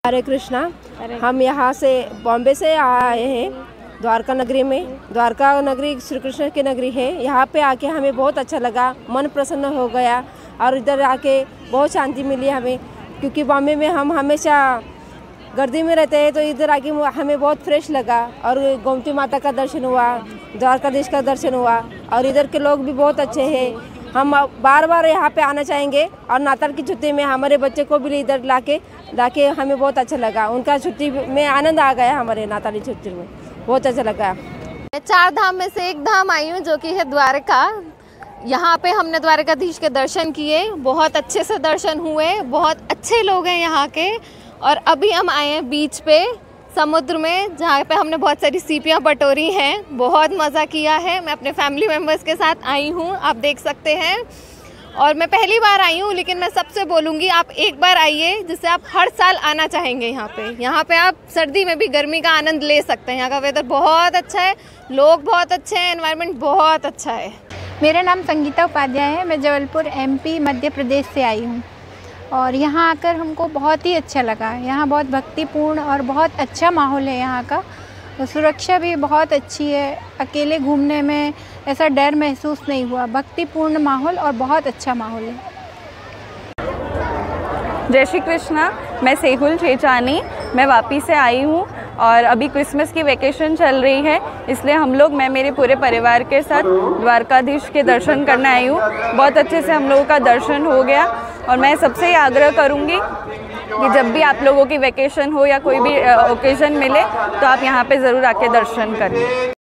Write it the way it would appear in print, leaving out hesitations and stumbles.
हरे कृष्णा। हम यहाँ से बॉम्बे से आए हैं द्वारका नगरी में। द्वारका नगरी श्री कृष्ण की नगरी है। यहाँ पे आके हमें बहुत अच्छा लगा, मन प्रसन्न हो गया और इधर आके बहुत शांति मिली हमें, क्योंकि बॉम्बे में हम हमेशा गर्दी में रहते हैं, तो इधर आके हमें बहुत फ्रेश लगा और गोमती माता का दर्शन हुआ, द्वारकाधीश का दर्शन हुआ और इधर के लोग भी बहुत अच्छे हैं। हम बार बार यहाँ पे आना चाहेंगे और नाताल की छुट्टी में हमारे बच्चे को भी इधर लाके हमें बहुत अच्छा लगा। उनका छुट्टी में आनंद आ गया, हमारे नाताली छुट्टी में बहुत अच्छा लगा। मैं 4 धाम में से एक धाम आई हूँ जो कि है द्वारका। यहाँ पे हमने द्वारकाधीश के दर्शन किए, बहुत अच्छे से दर्शन हुए, बहुत अच्छे लोग हैं यहाँ के। और अभी हम आए हैं बीच पे समुद्र में, जहाँ पे हमने बहुत सारी सीपियाँ बटोरी हैं, बहुत मज़ा किया है। मैं अपने फैमिली मेम्बर्स के साथ आई हूँ, आप देख सकते हैं। और मैं पहली बार आई हूँ, लेकिन मैं सबसे बोलूँगी आप एक बार आइए, जिससे आप हर साल आना चाहेंगे यहाँ पे। यहाँ पे आप सर्दी में भी गर्मी का आनंद ले सकते हैं। यहाँ का वेदर बहुत अच्छा है, लोग बहुत अच्छे हैं, एनवायरनमेंट बहुत अच्छा है। मेरा नाम संगीता उपाध्याय है। मैं जबलपुर MP मध्य प्रदेश से आई हूँ और यहाँ आकर हमको बहुत ही अच्छा लगा। यहाँ बहुत भक्तिपूर्ण और बहुत अच्छा माहौल है यहाँ का। सुरक्षा भी बहुत अच्छी है, अकेले घूमने में ऐसा डर महसूस नहीं हुआ। भक्तिपूर्ण माहौल और बहुत अच्छा माहौल है। जय श्री कृष्णा। मैं सेहुल चेचानी, मैं वापी से आई हूँ और अभी क्रिसमस की वैकेशन चल रही है, इसलिए मैं मेरे पूरे परिवार के साथ द्वारकाधीश के दर्शन करने आई हूँ। बहुत अच्छे से हम लोगों का दर्शन हो गया और मैं सबसे ही आग्रह करूँगी कि जब भी आप लोगों की वैकेशन हो या कोई भी ओकेज़न मिले तो आप यहाँ पे ज़रूर आके दर्शन करें।